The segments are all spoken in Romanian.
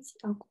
vedeți acum.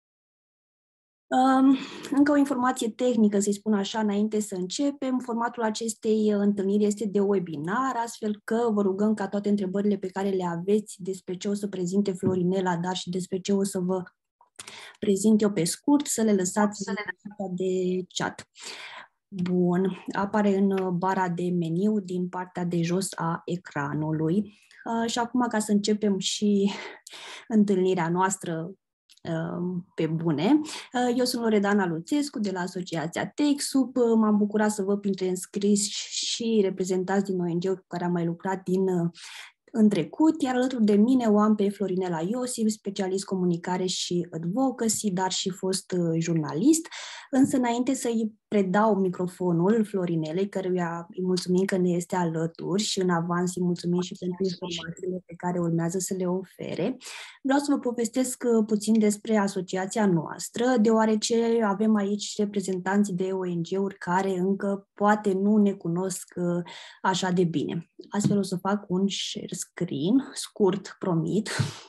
Încă o informație tehnică, să-i spun așa, înainte să începem. Formatul acestei întâlniri este de webinar, astfel că vă rugăm ca toate întrebările pe care le aveți despre ce o să prezinte Florinela, dar și despre ce o să vă prezint eu pe scurt, să le lăsați în partea de chat. Bun, apare în bara de meniu din partea de jos a ecranului. Și acum, ca să începem și întâlnirea noastră pe bune. Eu sunt Loredana Luțescu de la Asociația TechSoup. M-am bucurat să văd printre înscriși și reprezentanți din ONG-uri cu care am mai lucrat în trecut, iar alături de mine o am pe Florinela Iosif, specialist comunicare și advocacy, dar și fost jurnalist. Însă, înainte să-i predau microfonul Florinelei, căruia îi mulțumim că ne este alături și în avans îi mulțumim și pentru informațiile pe care urmează să le ofere, vreau să vă povestesc puțin despre asociația noastră, deoarece avem aici reprezentanți de ONG-uri care încă poate nu ne cunosc așa de bine. Astfel o să fac un share screen, scurt, promit.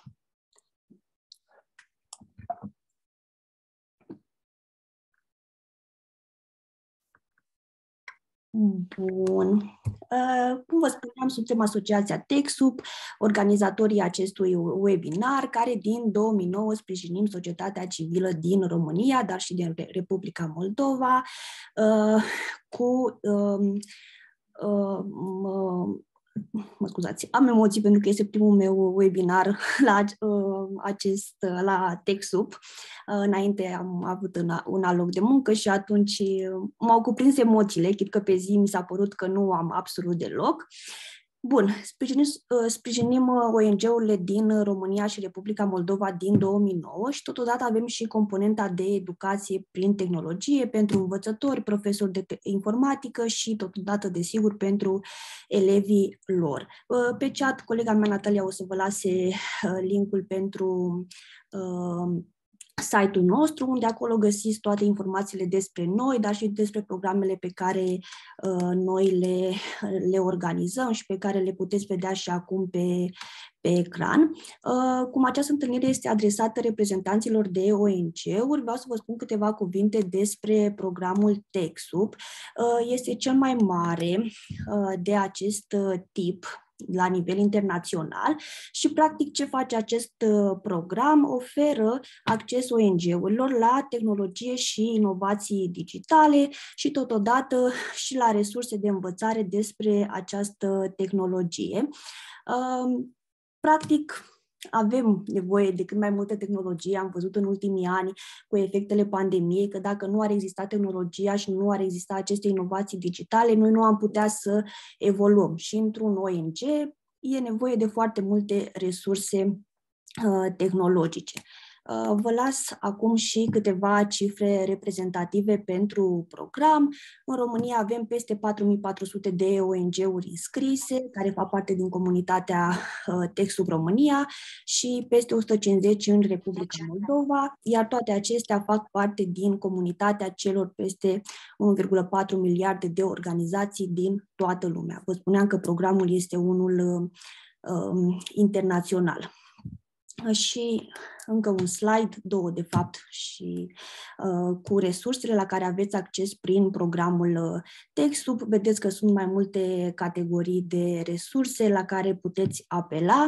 Bun. Cum vă spuneam, suntem Asociația TechSoup, organizatorii acestui webinar, care din 2009 sprijinim societatea civilă din România, dar și din Republica Moldova, mă scuzați, am emoții pentru că este primul meu webinar la TechSoup. Înainte am avut un alt loc de muncă și atunci m-au cuprins emoțiile, chit că pe zi mi s-a părut că nu am absolut deloc. Bun, sprijinim ONG-urile din România și Republica Moldova din 2009 și totodată avem și componenta de educație prin tehnologie pentru învățători, profesori de informatică și totodată, desigur, pentru elevii lor. Pe chat, colega mea Natalia o să vă lase linkul pentru site-ul nostru, unde acolo găsiți toate informațiile despre noi, dar și despre programele pe care noi le organizăm și pe care le puteți vedea și acum pe ecran. Cum această întâlnire este adresată reprezentanților de ONG-uri, vreau să vă spun câteva cuvinte despre programul TechSoup. Este cel mai mare de acest tip la nivel internațional și, practic, ce face acest program? Oferă acces ONG-urilor la tehnologie și inovații digitale și, totodată, și la resurse de învățare despre această tehnologie. Practic, avem nevoie de cât mai multă tehnologie. Am văzut în ultimii ani cu efectele pandemiei că dacă nu ar exista tehnologia și nu ar exista aceste inovații digitale, noi nu am putea să evoluăm. Și într-un ONG e nevoie de foarte multe resurse tehnologice. Vă las acum și câteva cifre reprezentative pentru program. În România avem peste 4400 de ONG-uri înscrise, care fac parte din comunitatea TechSoup România și peste 150 în Republica Moldova, iar toate acestea fac parte din comunitatea celor peste 1,4 miliarde de organizații din toată lumea. Vă spuneam că programul este unul internațional. Și încă un slide, două de fapt, și cu resursele la care aveți acces prin programul TechSoup. Vedeți că sunt mai multe categorii de resurse la care puteți apela.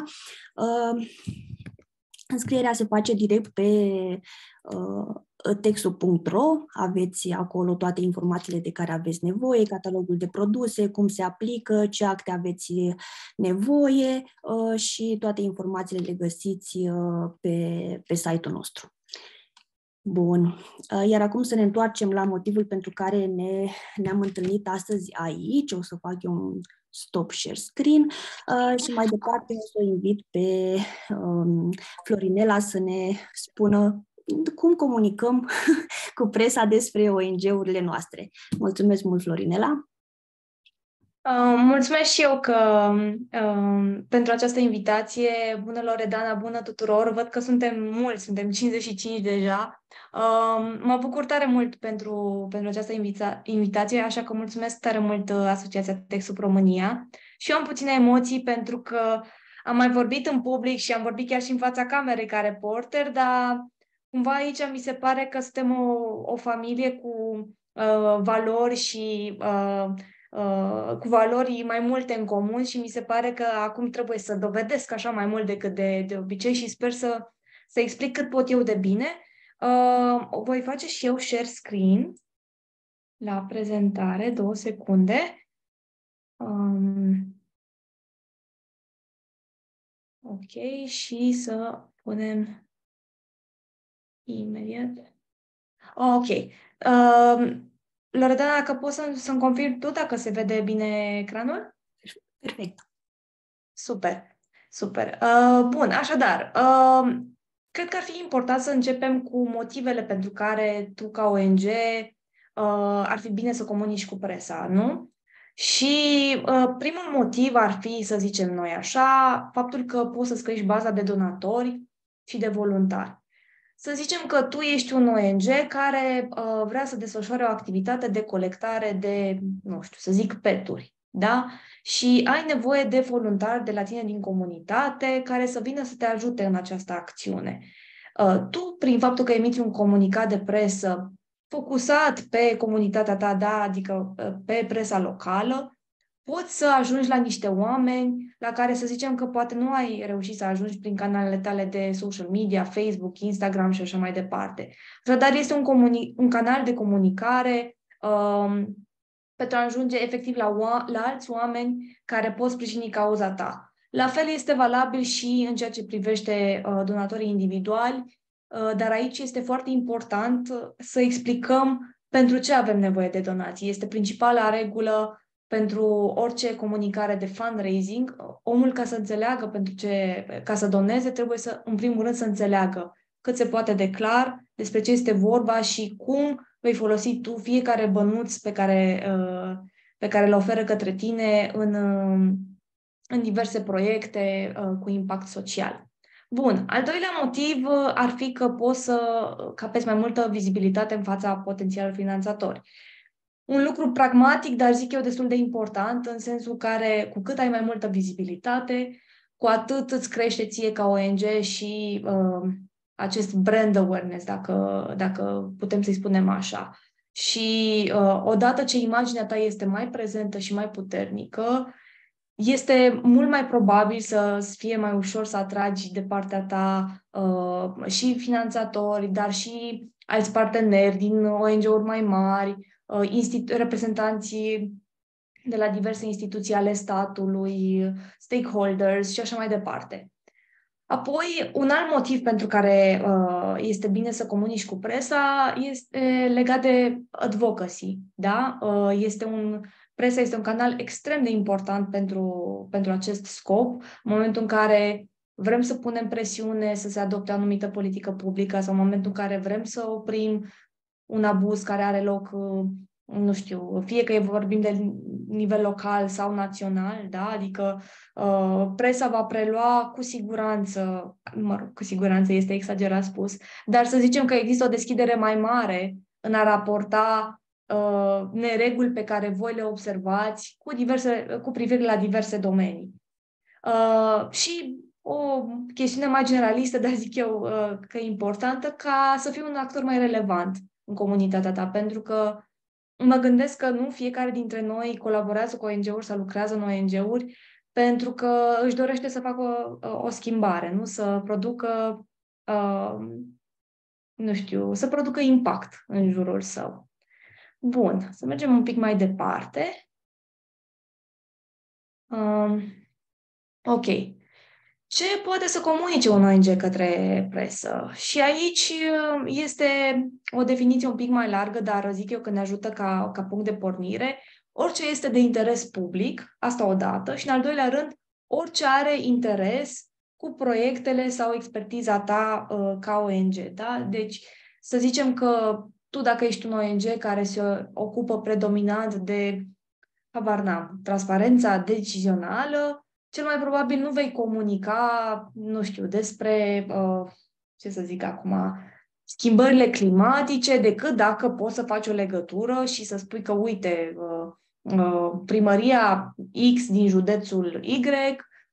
Înscrierea se face direct pe techsoup.ro, aveți acolo toate informațiile de care aveți nevoie, catalogul de produse, cum se aplică, ce acte aveți nevoie și toate informațiile le găsiți pe site-ul nostru. Bun. Iar acum să ne întoarcem la motivul pentru care ne-am întâlnit astăzi aici. O să fac eu un stop share screen și mai departe o să o invit pe Florinela să ne spună cum comunicăm cu presa despre ONG-urile noastre. Mulțumesc mult, Florinela! Mulțumesc și eu pentru această invitație. Bună, Loredana, bună tuturor! Văd că suntem mulți, suntem 55 deja. Mă bucur tare mult pentru această invitație, așa că mulțumesc tare mult Asociația TechSoup România. Și eu am puține emoții pentru că am mai vorbit în public și am vorbit chiar și în fața camerei ca reporter, dar cumva aici mi se pare că suntem o familie cu valori și cu valori mai multe în comun și mi se pare că acum trebuie să dovedesc așa mai mult decât de obicei și sper să explic cât pot eu de bine. Voi face și eu share screen la prezentare, 2 secunde. Ok, și să punem imediat. Ok. Loredana, dacă poți să-mi confirmi tu dacă se vede bine ecranul? Perfect. Super, super. Bun, așadar, cred că ar fi important să începem cu motivele pentru care tu, ca ONG, ar fi bine să comunici cu presa, nu? Și primul motiv ar fi, să zicem noi așa, faptul că poți să-ți crești baza de donatori și de voluntari. Să zicem că tu ești un ONG care vrea să desfășoare o activitate de colectare de, nu știu, să zic, peturi, da? Și ai nevoie de voluntari de la tine din comunitate care să vină să te ajute în această acțiune. Tu, prin faptul că emiți un comunicat de presă focusat pe comunitatea ta, da, adică pe presa locală, poți să ajungi la niște oameni la care să zicem că poate nu ai reușit să ajungi prin canalele tale de social media, Facebook, Instagram și așa mai departe. Așadar, este un canal de comunicare pentru a ajunge efectiv la alți oameni care pot sprijini cauza ta. La fel este valabil și în ceea ce privește donatorii individuali, dar aici este foarte important să explicăm pentru ce avem nevoie de donații. Este principala regulă pentru orice comunicare de fundraising. Omul, ca să înțeleagă ca să doneze, trebuie să, în primul rând, să înțeleagă cât se poate de clar despre ce este vorba și cum vei folosi tu fiecare bănuț pe care le oferă către tine în diverse proiecte cu impact social. Bun, al doilea motiv ar fi că poți să capezi mai multă vizibilitate în fața potențialului finanțatori. Un lucru pragmatic, dar zic eu destul de important, în sensul care cu cât ai mai multă vizibilitate, cu atât îți crește ție ca ONG și acest brand awareness, dacă putem să-i spunem așa. Și odată ce imaginea ta este mai prezentă și mai puternică, este mult mai probabil să fie mai ușor să atragi de partea ta și finanțatori, dar și alți parteneri din ONG-uri mai mari, reprezentanții de la diverse instituții ale statului, stakeholders și așa mai departe. Apoi, un alt motiv pentru care este bine să comunici cu presa este legat de advocacy. Da? Presa este un canal extrem de important pentru acest scop. În momentul în care vrem să punem presiune să se adopte o anumită politică publică sau în momentul în care vrem să oprim un abuz care are loc, nu știu, fie că vorbim de nivel local sau național, da? Adică presa va prelua cu siguranță, cu siguranță este exagerat spus, dar să zicem că există o deschidere mai mare în a raporta nereguli pe care voi le observați cu privire la diverse domenii. Și o chestiune mai generalistă, dar zic eu că e importantă, ca să fii un actor mai relevant în comunitatea ta, pentru că mă gândesc că nu fiecare dintre noi colaborează cu ONG-uri sau lucrează în ONG-uri pentru că își dorește să facă o schimbare, nu să producă, nu știu, să producă impact în jurul său. Bun, să mergem un pic mai departe. Ok. Ce poate să comunice un ONG către presă? Și aici este o definiție un pic mai largă, dar zic eu că ne ajută ca punct de pornire. Orice este de interes public, asta odată, și în al doilea rând, orice are interes cu proiectele sau expertiza ta ca ONG. Da? Deci, să zicem că tu, dacă ești un ONG care se ocupă predominant de, habar n-am, transparența decizională, cel mai probabil nu vei comunica, nu știu, despre, ce să zic acum, schimbările climatice, decât dacă poți să faci o legătură și să spui că, uite, primăria X din județul Y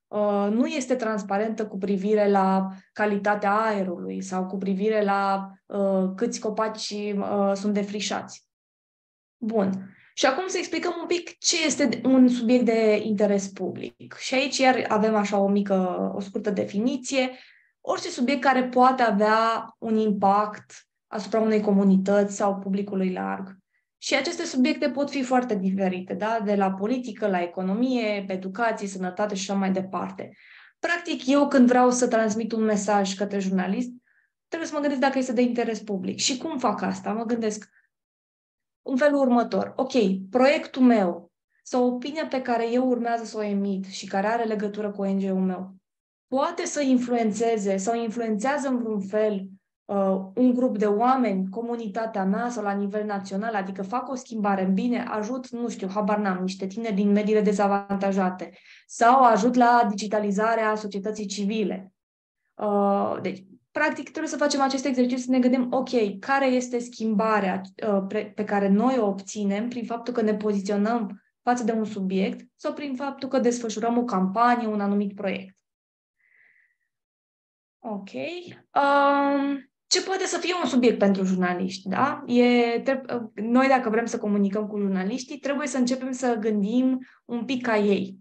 nu este transparentă cu privire la calitatea aerului sau cu privire la câți copaci sunt defrișați. Bun. Și acum să explicăm un pic ce este un subiect de interes public. Și aici iar avem așa o scurtă definiție. Orice subiect care poate avea un impact asupra unei comunități sau publicului larg. Și aceste subiecte pot fi foarte diferite, da? De la politică, la economie, educație, sănătate și așa mai departe. Practic, eu când vreau să transmit un mesaj către jurnalist, trebuie să mă gândesc dacă este de interes public. Și cum fac asta? Mă gândesc în felul următor. Ok, proiectul meu sau opinia pe care eu urmează să o emit și care are legătură cu ONG-ul meu poate să influențeze sau influențează în vreun fel un grup de oameni, comunitatea mea sau la nivel național, adică fac o schimbare în bine, ajut, nu știu, habar n-am, niște tineri din mediile dezavantajate sau ajut la digitalizarea societății civile. Deci, practic, trebuie să facem acest exercițiu, să ne gândim, ok, care este schimbarea pe care noi o obținem prin faptul că ne poziționăm față de un subiect sau prin faptul că desfășurăm o campanie, un anumit proiect. Ok. Ce poate să fie un subiect pentru jurnaliști, da? Noi, dacă vrem să comunicăm cu jurnaliștii, trebuie să începem să gândim un pic ca ei.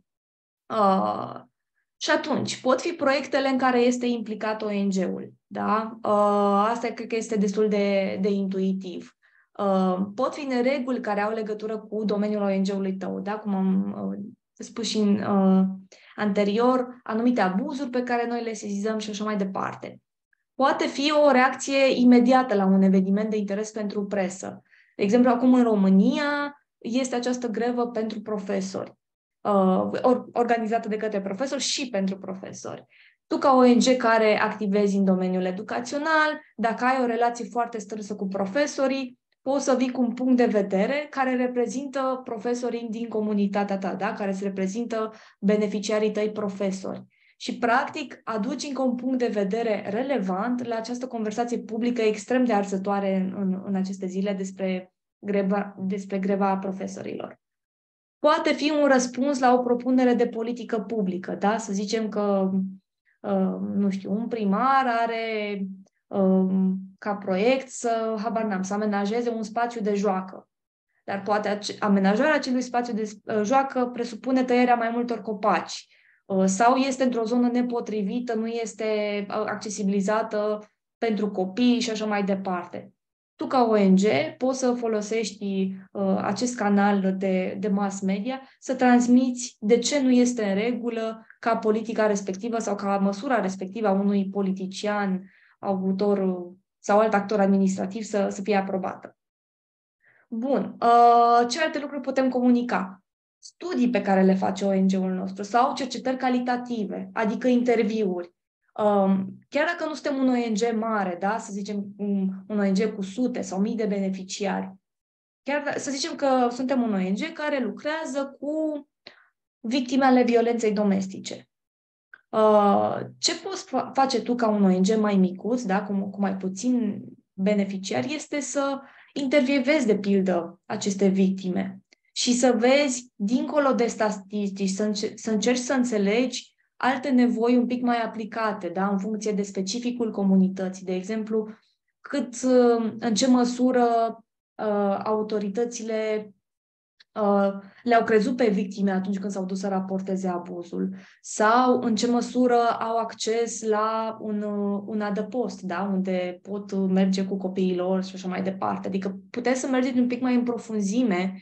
Și atunci, pot fi proiectele în care este implicat ONG-ul, da? Asta cred că este destul de intuitiv. Pot fi nereguli care au legătură cu domeniul ONG-ului tău, da? Cum am spus și anterior, anumite abuzuri pe care noi le sesizăm și așa mai departe. Poate fi o reacție imediată la un eveniment de interes pentru presă. De exemplu, acum în România este această grevă pentru profesori, organizată de către profesori și pentru profesori. Tu, ca ONG care activezi în domeniul educațional, dacă ai o relație foarte strânsă cu profesorii, poți să vii cu un punct de vedere care reprezintă profesorii din comunitatea ta, da? Care se reprezintă beneficiarii tăi profesori. Și, practic, aduci încă un punct de vedere relevant la această conversație publică extrem de arzătoare în aceste zile despre greva profesorilor. Poate fi un răspuns la o propunere de politică publică, da? Să zicem că, nu știu, un primar are ca proiect să amenajeze un spațiu de joacă. Dar poate amenajarea acelui spațiu de joacă presupune tăierea mai multor copaci sau este într-o zonă nepotrivită, nu este accesibilizată pentru copii și așa mai departe. Tu, ca ONG, poți să folosești acest canal de mass media să transmiți de ce nu este în regulă ca politica respectivă sau ca măsura respectivă a unui politician, autor sau alt actor administrativ să fie aprobată. Bun. Ce alte lucruri putem comunica? Studii pe care le face ONG-ul nostru sau cercetări calitative, adică interviuri. Chiar dacă nu suntem un ONG mare, da? Să zicem un ONG cu sute sau mii de beneficiari, chiar să zicem că suntem un ONG care lucrează cu victime ale violenței domestice. Ce poți face tu ca un ONG mai micuț, da? cu mai puțin beneficiari, este să intervievezi, de pildă, aceste victime și să vezi, dincolo de statistici, să încerci să înțelegi alte nevoi un pic mai aplicate, da? În funcție de specificul comunității. De exemplu, în ce măsură autoritățile le-au crezut pe victime atunci când s-au dus să raporteze abuzul sau în ce măsură au acces la un adăpost, da? Unde pot merge cu copiii lor și așa mai departe. Adică puteți să mergeți un pic mai în profunzime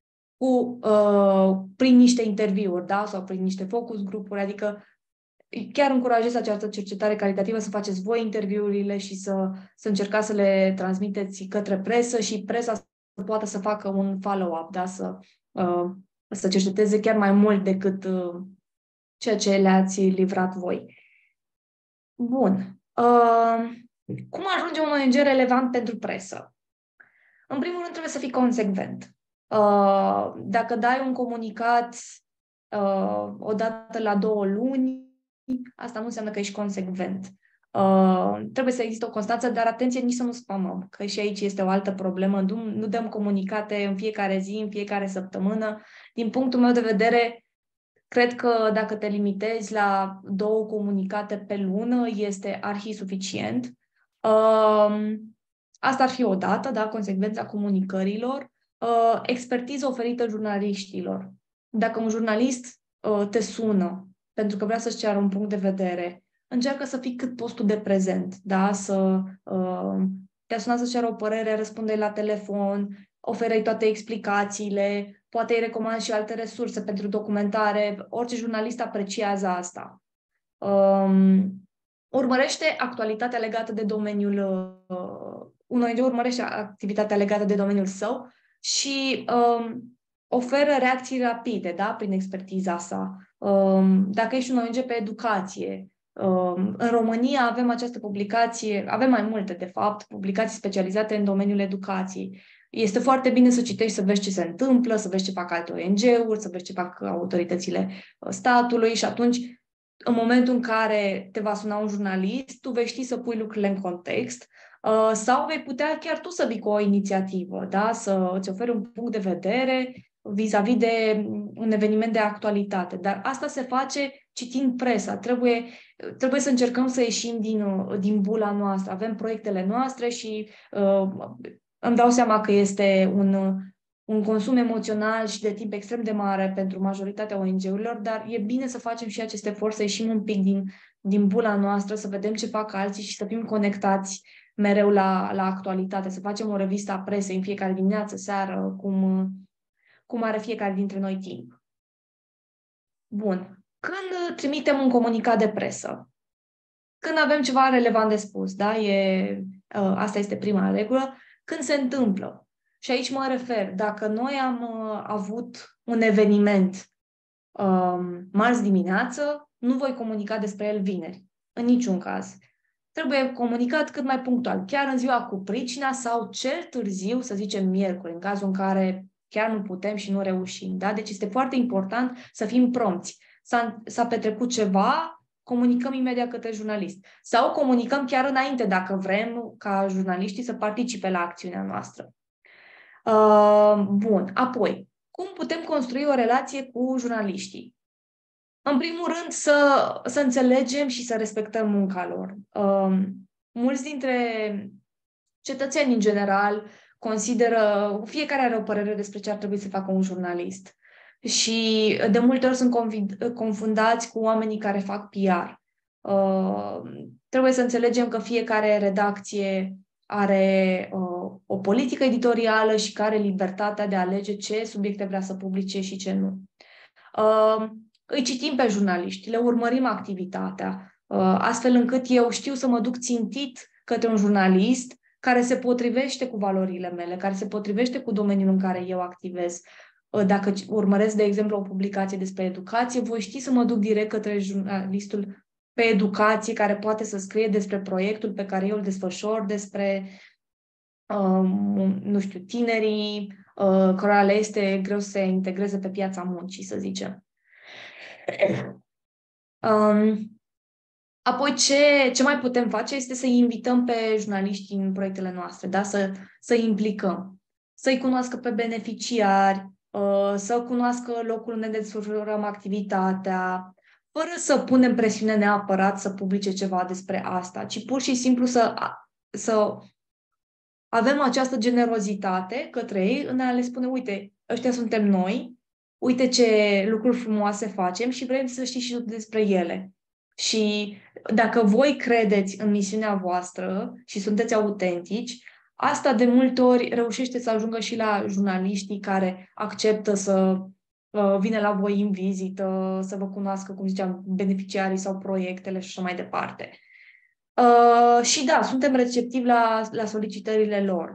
prin niște interviuri, da? Sau prin niște focus grupuri, adică chiar încurajez această cercetare calitativă să faceți voi interviurile și să încercați să le transmiteți către presă și presa să poată să facă un follow-up, da? Să cerceteze chiar mai mult decât ceea ce le-ați livrat voi. Bun. Cum ajunge un ONG relevant pentru presă? În primul rând trebuie să fii consecvent. Dacă dai un comunicat odată la 2 luni, asta nu înseamnă că ești consecvent. Trebuie să existe o constanță, dar atenție, nici să nu spamăm, că și aici este o altă problemă. Nu dăm comunicate în fiecare zi, în fiecare săptămână. Din punctul meu de vedere, Cred că dacă te limitezi la 2 comunicate pe lună, este arhi-suficient. Asta ar fi o dată, da, consecvența comunicărilor. Expertiză oferită jurnaliștilor. Dacă un jurnalist te sună pentru că vrea să-și ceară un punct de vedere, încearcă să fii cât poți tu de prezent, da? Te-a sunat să-ți ceară o părere, răspunde la telefon, oferă-i toate explicațiile, poate îi recomand și alte resurse pentru documentare. Orice jurnalist apreciază asta. Urmărește activitatea legată de domeniul un ONG urmărește activitatea legată de domeniul său și oferă reacții rapide, da, prin expertiza sa. Dacă ești un ONG pe educație, în România avem această publicație, avem mai multe, de fapt, publicații specializate în domeniul educației. Este foarte bine să citești, să vezi ce se întâmplă, să vezi ce fac alte ONG-uri, să vezi ce fac autoritățile statului și atunci, în momentul în care te va suna un jurnalist, tu vei ști să pui lucrurile în context sau vei putea chiar tu să vii cu o inițiativă, da? Să îți oferi un punct de vedere vis-a-vis de un eveniment de actualitate. Dar asta se face citind presa. Trebuie să încercăm să ieșim din bula noastră. Avem proiectele noastre și îmi dau seama că este un consum emoțional și de timp extrem de mare pentru majoritatea ONG-urilor, dar e bine să facem și acest efort, să ieșim un pic din bula noastră, să vedem ce fac alții și să fim conectați mereu la actualitate, să facem o revistă a presei în fiecare dimineață, seară, cum are fiecare dintre noi timp. Bun. Când trimitem un comunicat de presă? Când avem ceva relevant de spus, da? Asta este prima regulă. Când se întâmplă. Și aici mă refer, dacă noi am avut un eveniment marți dimineață, nu voi comunica despre el vineri. În niciun caz. Trebuie comunicat cât mai punctual, chiar în ziua cu pricina sau cel târziu, să zicem miercuri, în cazul în care chiar nu putem și nu reușim. Da? Deci este foarte important să fim prompți. S-a petrecut ceva, comunicăm imediat către jurnalist. Sau comunicăm chiar înainte, dacă vrem ca jurnaliștii să participe la acțiunea noastră. Bun. Apoi, cum putem construi o relație cu jurnaliștii? În primul rând, să înțelegem și să respectăm munca lor. Mulți dintre cetățeni, în general, consideră, fiecare are o părere despre ce ar trebui să facă un jurnalist. Și de multe ori sunt confundați cu oamenii care fac PR. Trebuie să înțelegem că fiecare redacție are o politică editorială și care are libertatea de a alege ce subiecte vrea să publice și ce nu. Îi citim pe jurnaliști, le urmărim activitatea, astfel încât eu știu să mă duc țintit către un jurnalist care se potrivește cu valorile mele, care se potrivește cu domeniul în care eu activez. Dacă urmăresc, de exemplu, o publicație despre educație, voi ști să mă duc direct către jurnalistul pe educație, care poate să scrie despre proiectul pe care eu îl desfășor, despre, nu știu, tinerii cărora le este greu să se integreze pe piața muncii, să zicem. Apoi, ce mai putem face este să invităm pe jurnaliști în proiectele noastre, da? Să-i implicăm, să-i cunoască pe beneficiari, să cunoască locul unde desfășurăm activitatea, fără să punem presiune neapărat să publice ceva despre asta, ci pur și simplu să avem această generozitate către ei în a le spune, uite, ăștia suntem noi, uite ce lucruri frumoase facem și vrem să știți și despre ele. Și dacă voi credeți în misiunea voastră și sunteți autentici, asta de multe ori reușește să ajungă și la jurnaliștii care acceptă să vină la voi în vizită, să vă cunoască, cum ziceam, beneficiarii sau proiectele și așa mai departe. Și da, suntem receptivi la solicitările lor,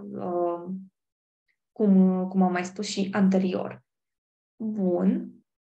cum am mai spus și anterior. Bun.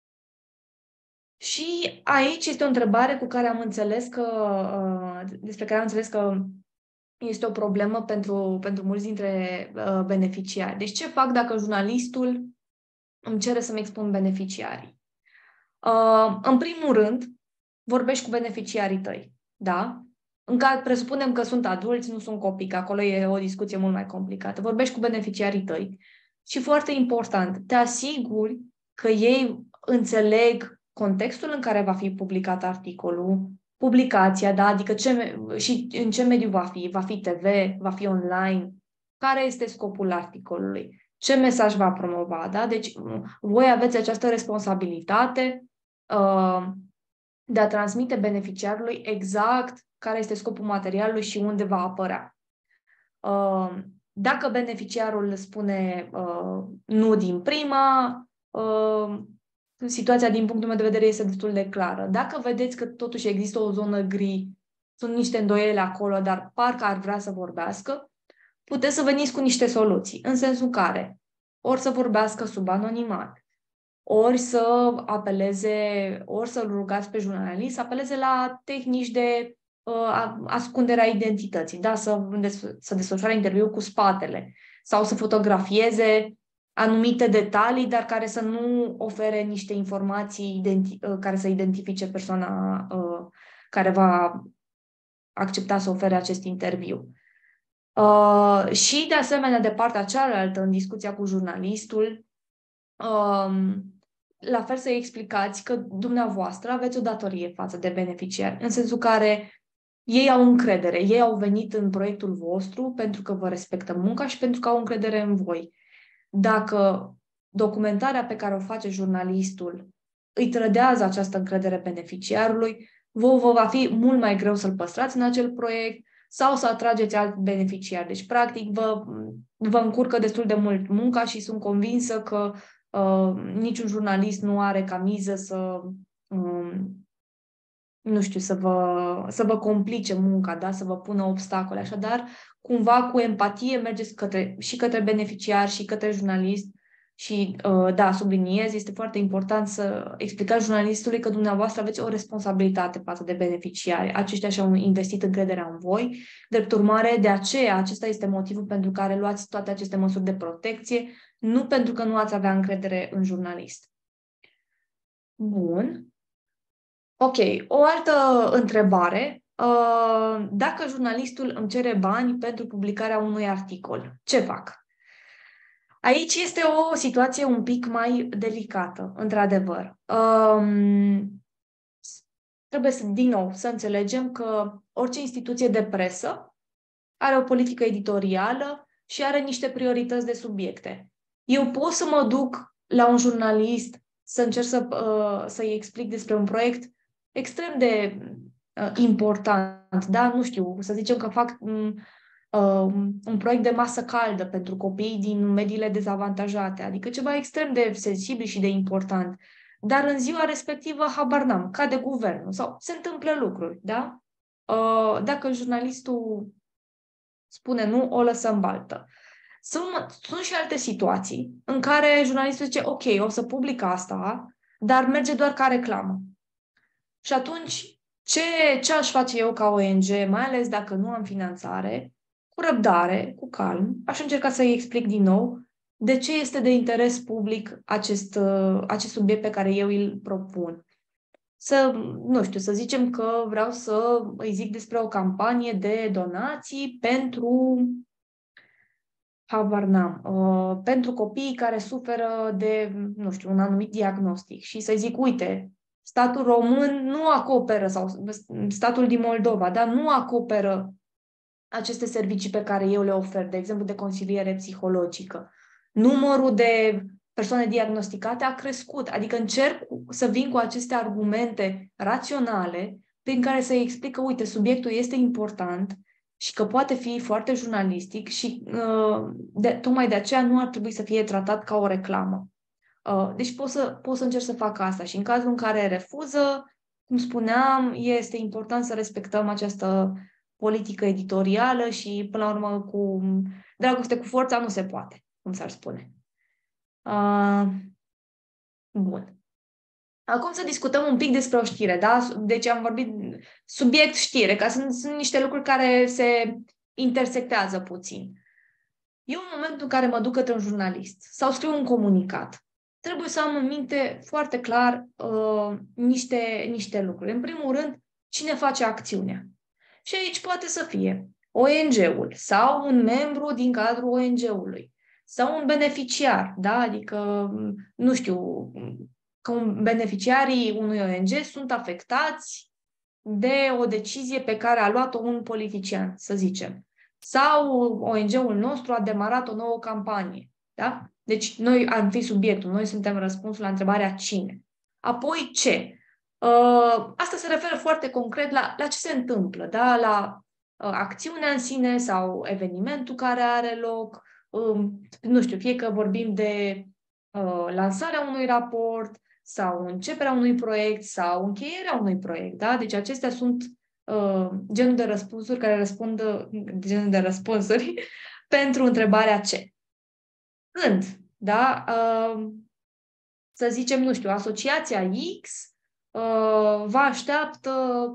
Și aici este o întrebare despre care am înțeles că este o problemă pentru mulți dintre beneficiari. Deci ce fac dacă jurnalistul îmi cere să-mi expun beneficiarii? În primul rând, vorbești cu beneficiarii tăi, da? În care presupunem că sunt adulți, nu sunt copii, că acolo e o discuție mult mai complicată. Vorbești cu beneficiarii tăi și, foarte important, te asiguri că ei înțeleg contextul în care va fi publicat articolul, publicația, da? Adică și în ce mediu va fi? Va fi TV? Va fi online? Care este scopul articolului? Ce mesaj va promova? Da? Deci voi aveți această responsabilitate de a transmite beneficiarului exact care este scopul materialului și unde va apărea. Dacă beneficiarul spune nu din prima, situația din punctul meu de vedere este destul de clară. Dacă vedeți că totuși există o zonă gri, sunt niște îndoieli acolo, dar parcă ar vrea să vorbească, puteți să veniți cu niște soluții, în sensul care ori să vorbească sub anonimat, ori să apeleze, ori să-l rugați pe jurnalist să apeleze la tehnici de ascunderea identității, da? Să desfășoare interviul cu spatele sau să fotografieze anumite detalii, dar care să nu ofere niște informații care să identifice persoana care va accepta să ofere acest interviu. Și, de asemenea, de partea cealaltă, în discuția cu jurnalistul, la fel să-i explicați că dumneavoastră aveți o datorie față de beneficiari, în sensul care ei au încredere, ei au venit în proiectul vostru pentru că vă respectă munca și pentru că au încredere în voi. Dacă documentarea pe care o face jurnalistul îi trădează această încredere beneficiarului, vă va fi mult mai greu să-l păstrați în acel proiect sau să atrageți alți beneficiari. Deci, practic, vă încurcă destul de mult munca și sunt convinsă că niciun jurnalist nu are ca miză să nu știu, să vă complice munca, da? Să vă pună obstacole. Așadar, cumva cu empatie mergeți și către beneficiar și către jurnalist și, da, subliniez, este foarte important să explicați jurnalistului că dumneavoastră aveți o responsabilitate față de beneficiari. Aceștia și-au investit încrederea în voi. Drept urmare, de aceea, acesta este motivul pentru care luați toate aceste măsuri de protecție, nu pentru că nu ați avea încredere în jurnalist. Bun. Ok, o altă întrebare. Dacă jurnalistul îmi cere bani pentru publicarea unui articol, ce fac? Aici este o situație un pic mai delicată, într-adevăr. Trebuie din nou, să înțelegem că orice instituție de presă are o politică editorială și are niște priorități de subiecte. Eu pot să mă duc la un jurnalist să încerc să-i explic despre un proiect extrem de important, da? Nu știu, să zicem că fac un proiect de masă caldă pentru copii din mediile dezavantajate, adică ceva extrem de sensibil și de important. Dar în ziua respectivă, habar n-am, cade guvernul sau se întâmplă lucruri, da? Dacă jurnalistul spune nu, o lăsăm baltă. Sunt și alte situații în care jurnalistul zice, ok, o să public asta, dar merge doar ca reclamă. Și atunci, ce aș face eu ca ONG, mai ales dacă nu am finanțare, cu răbdare, cu calm, aș încerca să-i explic din nou de ce este de interes public acest subiect pe care eu îl propun. Nu știu, să zicem că vreau să îi zic despre o campanie de donații pentru copiii care suferă de, nu știu, un anumit diagnostic și să zic, uite, statul român nu acoperă, sau statul din Moldova, dar nu acoperă aceste servicii pe care eu le ofer, de exemplu, de consiliere psihologică. Numărul de persoane diagnosticate a crescut, adică încerc să vin cu aceste argumente raționale prin care să-i explic că, uite, subiectul este important și că poate fi foarte jurnalistic și tocmai de aceea nu ar trebui să fie tratat ca o reclamă. Deci pot să încerc să fac asta și în cazul în care refuză, cum spuneam, este important să respectăm această politică editorială și, până la urmă, cu dragoste cu forța nu se poate, cum s-ar spune. Bun. Acum să discutăm un pic despre o știre, da? Deci am vorbit subiect știre, că sunt niște lucruri care se intersectează puțin. Eu, în momentul în care mă duc către un jurnalist sau scriu un comunicat, trebuie să am în minte foarte clar niște lucruri. În primul rând, cine face acțiunea. Și aici poate să fie ONG-ul sau un membru din cadrul ONG-ului sau un beneficiar, da? Adică, nu știu, beneficiarii unui ONG sunt afectați de o decizie pe care a luat-o un politician, să zicem. Sau ONG-ul nostru a demarat o nouă campanie. Da? Deci noi am fi subiectul, noi suntem răspunsul la întrebarea cine. Apoi ce? Asta se referă foarte concret la ce se întâmplă, da? La acțiunea în sine sau evenimentul care are loc. Nu știu, fie că vorbim de lansarea unui raport sau începerea unui proiect sau încheierea unui proiect. Da? Deci acestea sunt genul de răspunsuri care răspund genul de răspunsuri pentru întrebarea ce. Când, da? Să zicem, nu știu, asociația X vă așteaptă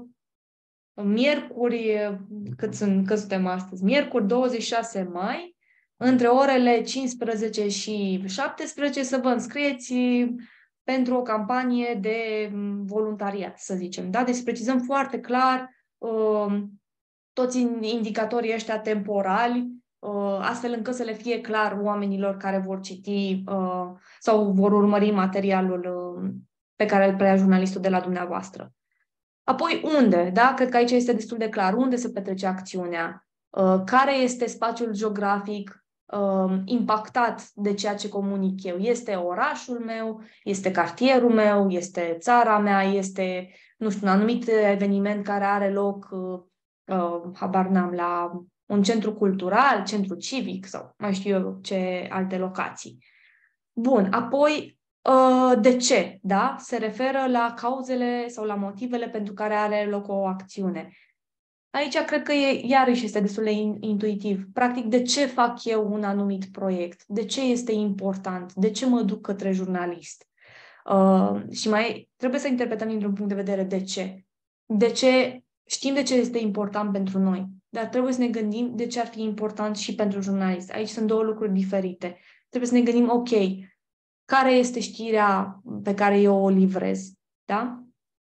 miercuri, cât suntem astăzi? Miercuri 26 mai, între orele 15 și 17 să vă înscrieți pentru o campanie de voluntariat, să zicem. Da? Deci precizăm foarte clar toți indicatorii ăștia temporali, astfel încât să le fie clar oamenilor care vor citi sau vor urmări materialul pe care îl preia jurnalistul de la dumneavoastră. Apoi unde? Da? Cred că aici este destul de clar. Unde se petrece acțiunea? Care este spațiul geografic impactat de ceea ce comunic eu? Este orașul meu? Este cartierul meu? Este țara mea? Este, nu știu, un anumit eveniment care are loc, habar n-am, la un centru cultural, centru civic sau mai știu eu ce alte locații. Bun, apoi de ce? Da? Se referă la cauzele sau la motivele pentru care are loc o acțiune. Aici cred că iarăși este destul de intuitiv. Practic, de ce fac eu un anumit proiect? De ce este important? De ce mă duc către jurnalist? Și mai trebuie să interpretăm dintr-un punct de vedere de ce. De ce știm de ce este important pentru noi, dar trebuie să ne gândim de ce ar fi important și pentru jurnalist. Aici sunt două lucruri diferite. Trebuie să ne gândim, ok, care este știrea pe care eu o livrez, da?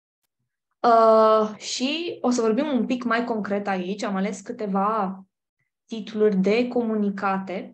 Și o să vorbim un pic mai concret aici. Am ales câteva titluri de comunicate.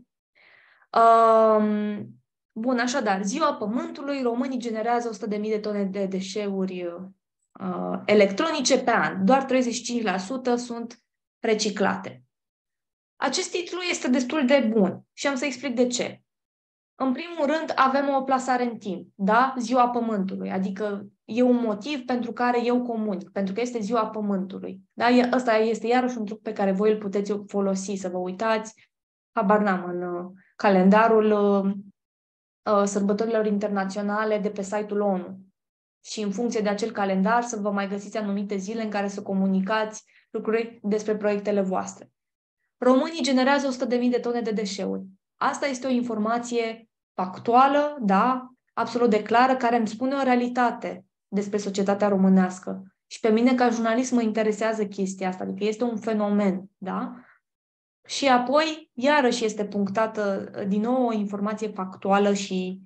Bun, așadar, Ziua Pământului, românii generează 100.000 de tone de deșeuri electronice pe an. Doar 35% sunt reciclate. Acest titlu este destul de bun și am să explic de ce. În primul rând, avem o plasare în timp, da? Ziua Pământului, adică e un motiv pentru care eu comunic, pentru că este Ziua Pământului. Da? Ăsta este iarăși un truc pe care voi îl puteți folosi, să vă uitați, habar n-am, în calendarul sărbătorilor internaționale de pe site-ul ONU. Și în funcție de acel calendar să vă mai găsiți anumite zile în care să comunicați lucruri despre proiectele voastre. Românii generează 100.000 de tone de deșeuri. Asta este o informație factuală, da, absolut de clară, care îmi spune o realitate despre societatea românească. Și pe mine, ca jurnalist, mă interesează chestia asta, adică este un fenomen, da? Și apoi, iarăși este punctată din nou o informație factuală și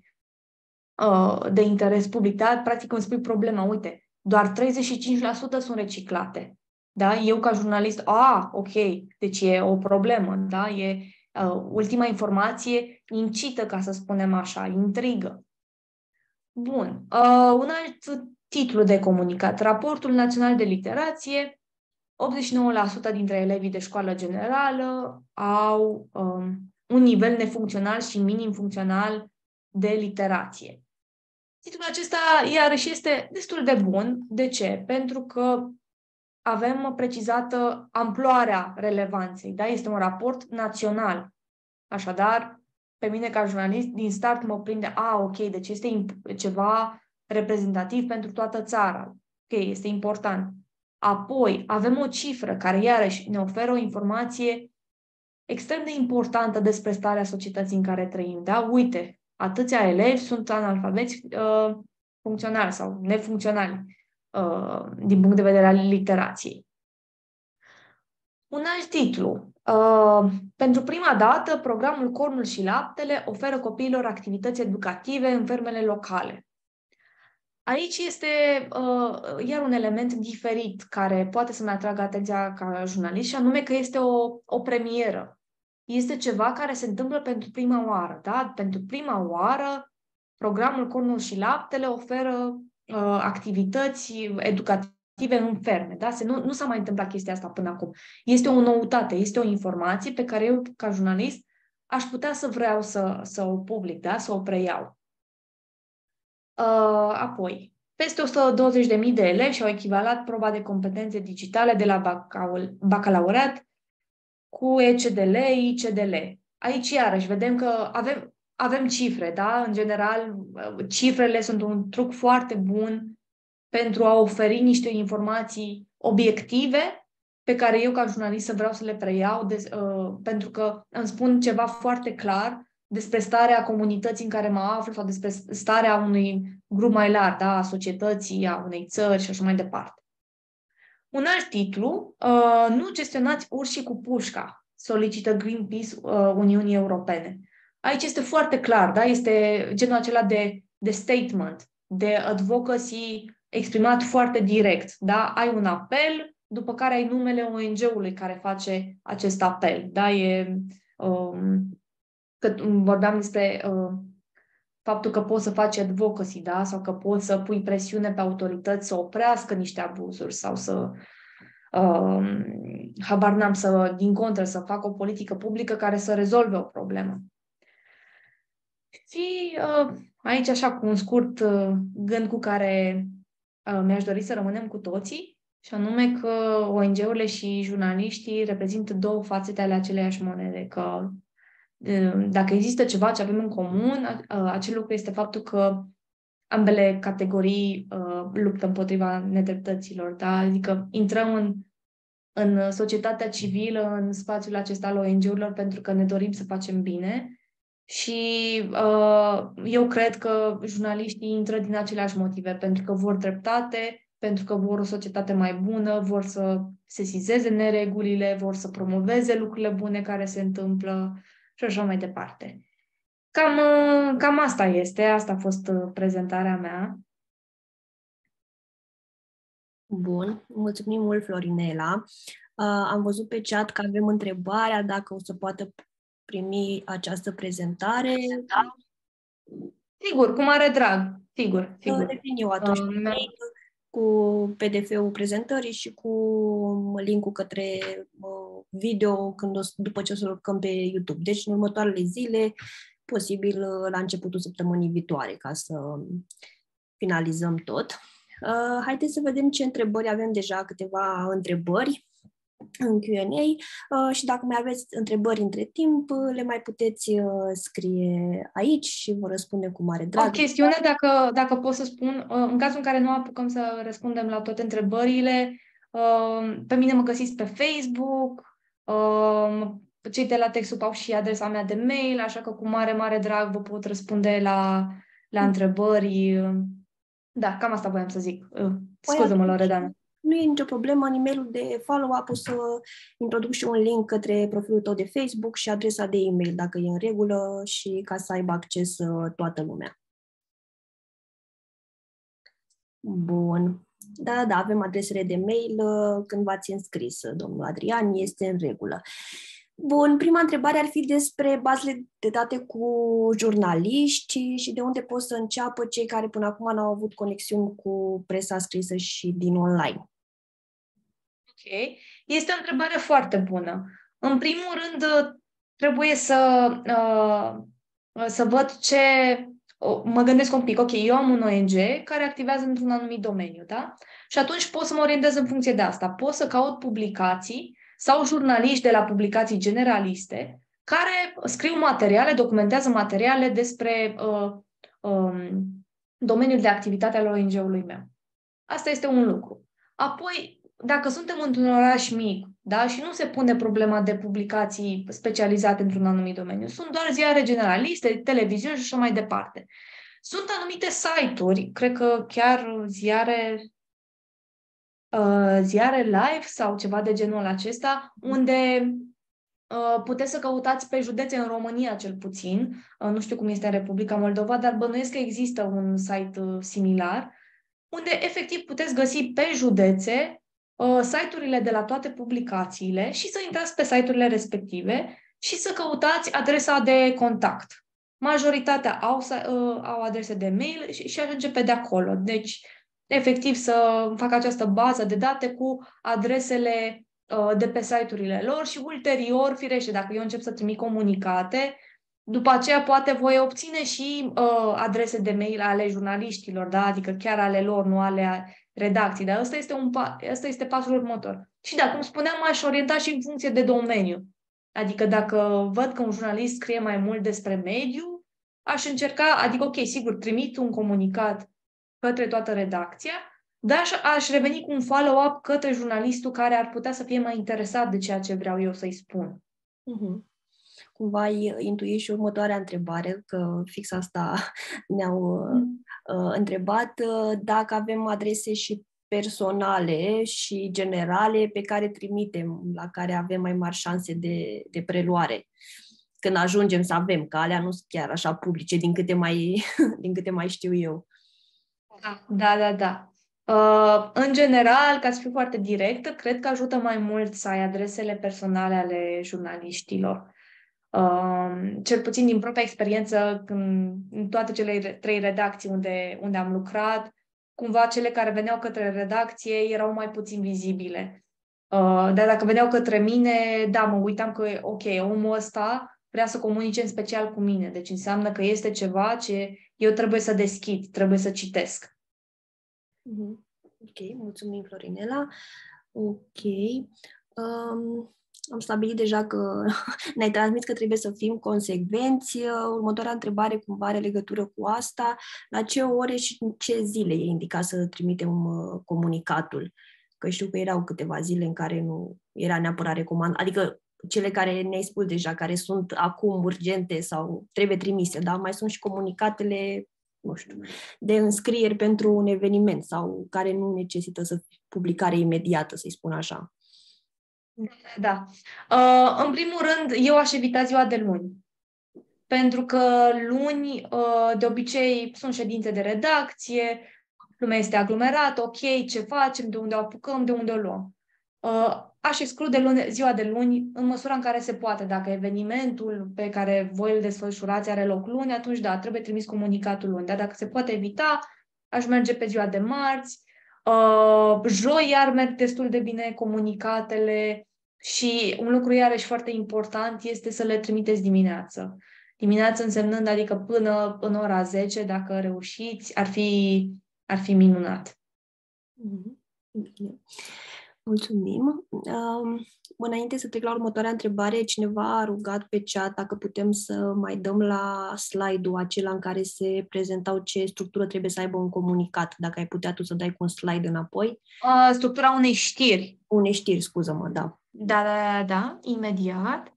de interes public. Da? Practic îmi spui problema, uite, doar 35% sunt reciclate. Da? Eu ca jurnalist, ok, deci e o problemă, da? E ultima informație incită, ca să spunem așa, intrigă. Bun. Un alt titlu de comunicat. Raportul Național de Literație. 89% dintre elevii de școală generală au un nivel nefuncțional și minim funcțional de literație. Titlul acesta, iarăși, este destul de bun. De ce? Pentru că avem precizată amploarea relevanței. Da? Este un raport național. Așadar, pe mine ca jurnalist, din start mă prinde, ok, deci este ceva reprezentativ pentru toată țara. Ok, este important. Apoi, avem o cifră care, iarăși, ne oferă o informație extrem de importantă despre starea societății în care trăim. Da? Uite, atâția elevi sunt analfabeți funcționali sau nefuncționali din punct de vedere al literației. Un alt titlu. Pentru prima dată, programul Cornul și Laptele oferă copiilor activități educative în fermele locale. Aici este iar un element diferit care poate să-mi atragă atenția ca jurnalist și anume că este o premieră. Este ceva care se întâmplă pentru prima oară. Da? Pentru prima oară programul Cornul și Laptele oferă activități educative în ferme. Da? Nu s-a mai întâmplat chestia asta până acum. Este o noutate, este o informație pe care eu, ca jurnalist, aș putea să vreau să o public, da? Să o preiau. Apoi, peste 120.000 de elevi și-au echivalat proba de competențe digitale de la bacalaureat cu ECDL, ICDL. Aici, iarăși, vedem că avem cifre, da? În general, cifrele sunt un truc foarte bun pentru a oferi niște informații obiective pe care eu, ca jurnalist, vreau să le preiau, pentru că îmi spun ceva foarte clar despre starea comunității în care mă aflu sau despre starea unui grup mai larg, da? A societății, a unei țări și așa mai departe. Un alt titlu, nu gestionați urșii cu pușca, solicită Greenpeace Uniunii Europene. Aici este foarte clar, da? Este genul acela de statement, de advocacy exprimat foarte direct. Da? Ai un apel, după care ai numele ONG-ului care face acest apel. Da? Că vorbeam despre faptul că poți să faci advocacy, da? Sau că poți să pui presiune pe autorități să oprească niște abuzuri sau să habar n-am, din contră, să facă o politică publică care să rezolve o problemă. Și aici, așa, cu un scurt gând cu care mi-aș dori să rămânem cu toții, și anume că ONG-urile și jurnaliștii reprezintă două fațete ale aceleiași monede, că dacă există ceva ce avem în comun, acel lucru este faptul că ambele categorii luptă împotriva nedreptăților, da? Adică intrăm în societatea civilă, în spațiul acesta al ONG-urilor, pentru că ne dorim să facem bine și eu cred că jurnaliștii intră din aceleași motive, pentru că vor dreptate, pentru că vor o societate mai bună, vor să sesizeze neregulile, vor să promoveze lucrurile bune care se întâmplă și așa mai departe. Cam asta este, asta a fost prezentarea mea. Bun, mulțumim mult, Florinela. Am văzut pe chat că avem întrebarea dacă o să poată primi această prezentare. Sigur, cu mare drag. Sigur. Revin eu atunci cu PDF-ul prezentării și cu link-ul către video după ce o să-l urcăm pe YouTube. Deci, în următoarele zile, posibil la începutul săptămânii viitoare, ca să finalizăm tot. Haideți să vedem ce întrebări avem. Deja câteva întrebări în Q&A și dacă mai aveți întrebări între timp, le mai puteți scrie aici și vă răspundem cu mare drag. O chestiune, dacă pot să spun, în cazul în care nu apucăm să răspundem la toate întrebările, pe mine mă găsiți pe Facebook, cei de la TechSoup au și adresa mea de mail, așa că cu mare drag vă pot răspunde la întrebări. Da, cam asta voiam să zic. Scuză-mă, Loredana. Nu e nicio problemă, în e-mailul de follow-up o să introduc și un link către profilul tău de Facebook și adresa de e-mail, dacă e în regulă și ca să aibă acces toată lumea. Bun. Da, avem adresele de mail când v-ați înscris, domnul Adrian, este în regulă. Bun, prima întrebare ar fi despre bazele de date cu jurnaliști și de unde pot să înceapă cei care până acum n-au avut conexiuni cu presa scrisă și din online. Ok. Este o întrebare foarte bună. În primul rând, trebuie să văd ce... Mă gândesc un pic, ok, eu am un ONG care activează într-un anumit domeniu, da? Și atunci pot să mă orientez în funcție de asta. Pot să caut publicații sau jurnaliști de la publicații generaliste care scriu materiale, documentează materiale despre domeniul de activitate al ONG-ului meu. Asta este un lucru. Apoi, dacă suntem într-un oraș mic, da, și nu se pune problema de publicații specializate într-un anumit domeniu, sunt doar ziare generaliste, televiziuni și așa mai departe. Sunt anumite site-uri, cred că chiar ziare live sau ceva de genul acesta, unde puteți să căutați pe județe în România, cel puțin. Nu știu cum este în Republica Moldova, dar bănuiesc că există un site similar, unde efectiv puteți găsi pe județe site-urile de la toate publicațiile și să intrați pe site-urile respective și să căutați adresa de contact. majoritatea au adrese de mail și ajunge pe de acolo. Deci, efectiv, să fac această bază de date cu adresele de pe site-urile lor și ulterior, firește, dacă eu încep să trimit comunicate, după aceea poate voi obține și adrese de mail ale jurnaliștilor, da? Adică chiar ale lor, nu ale redacții. Dar ăsta este pasul următor. Și da, cum spuneam, m-aș orienta și în funcție de domeniu. Adică dacă văd că un jurnalist scrie mai mult despre mediu, aș încerca, adică ok, sigur, trimit un comunicat către toată redacția, dar aș reveni cu un follow-up către jurnalistul care ar putea să fie mai interesat de ceea ce vreau eu să-i spun. Mhm. Cumva ai intuit și următoarea întrebare, că fix asta ne-au întrebat, dacă avem adrese și personale și generale pe care trimitem, la care avem mai mari șanse de preluare. Când ajungem să avem, că alea nu sunt chiar așa publice, din câte mai știu eu. Da. În general, ca să fiu foarte directă, cred că ajută mai mult să ai adresele personale ale jurnaliștilor. Cel puțin din propria experiență, în toate cele 3 redacții unde am lucrat, cumva cele care veneau către redacție erau mai puțin vizibile. Dar dacă veneau către mine, da, mă uitam că, ok, omul ăsta vrea să comunice în special cu mine. Deci înseamnă că este ceva ce eu trebuie să deschid, trebuie să citesc. Ok, mulțumim, Florinela. Ok. Am stabilit deja că ne-ai transmis că trebuie să fim consecvenți. Următoarea întrebare cumva are legătură cu asta. La ce ore și în ce zile e indicat să trimitem comunicatul? Că știu că erau câteva zile în care nu era neapărat recomandat. Adică cele care ne-ai spus deja, care sunt acum urgente sau trebuie trimise, dar mai sunt și comunicatele, nu știu, de înscrieri pentru un eveniment sau care nu necesită să publicare imediată, să-i spun așa. Da. În primul rând, eu aș evita ziua de luni. Pentru că luni, de obicei, sunt ședințe de redacție, lumea este aglomerată, ok, ce facem, de unde o apucăm, de unde o luăm. Aș exclude ziua de luni în măsura în care se poate. Dacă evenimentul pe care voi îl desfășurați are loc luni, atunci da, trebuie trimis comunicatul luni. Dar dacă se poate evita, aș merge pe ziua de marți. Joi iar merg destul de bine comunicatele și un lucru iarăși foarte important este să le trimiteți dimineață. Dimineață însemnând, adică până în ora 10, dacă reușiți, ar fi minunat. Mulțumim. Înainte să trec la următoarea întrebare, cineva a rugat pe chat dacă putem să mai dăm la slide-ul acela în care se prezentau ce structură trebuie să aibă un comunicat. Dacă ai putea tu să dai cu un slide înapoi. Structura unei știri. Unei știri, scuză-mă, da. Da, imediat.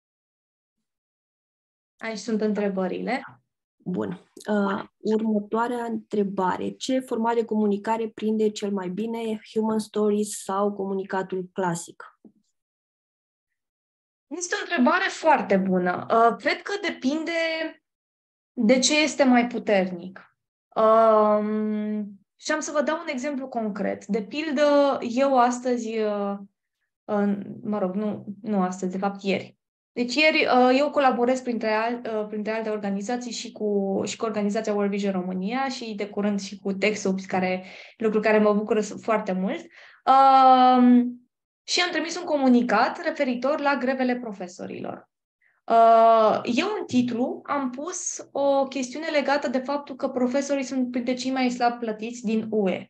Aici sunt întrebările. Bun. Următoarea întrebare. Ce format de comunicare prinde cel mai bine, Human Stories sau comunicatul clasic? Este o întrebare foarte bună. Cred că depinde de ce este mai puternic. Și am să vă dau un exemplu concret. De pildă, eu astăzi, nu astăzi, de fapt ieri. Deci ieri eu colaborez printre alte organizații și cu organizația World Vision România și de curând și cu TechSoups, lucru care mă bucură foarte mult. Și am trimis un comunicat referitor la grevele profesorilor. Eu în titlu am pus o chestiune legată de faptul că profesorii sunt printre cei mai slab plătiți din UE.